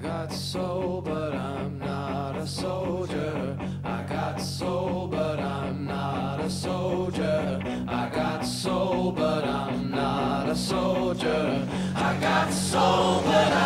got soul, but I'm not a soldier. I got soul, but I'm not a soldier. I got soul, but I'm not a soldier. I got soul, but